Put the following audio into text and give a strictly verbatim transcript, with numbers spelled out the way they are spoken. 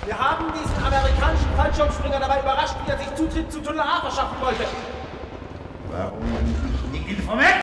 Wir haben diesen amerikanischen Fallschirmspringer dabei überrascht, wie er sich Zutritt zu Tunnel A verschaffen wollte. Warum nicht informiert?